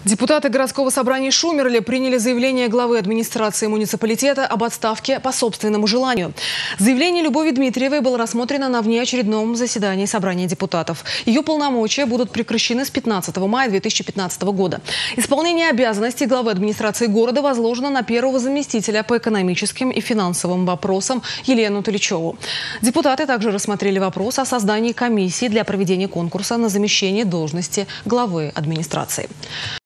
Депутаты городского собрания Шумерли приняли заявление главы администрации муниципалитета об отставке по собственному желанию. Заявление Любови Дмитриевой было рассмотрено на внеочередном заседании собрания депутатов. Ее полномочия будут прекращены с 15 мая 2015 года. Исполнение обязанностей главы администрации города возложено на первого заместителя по экономическим и финансовым вопросам Елену Толичеву. Депутаты также рассмотрели вопрос о создании комиссии для проведения конкурса на замещение должности главы администрации.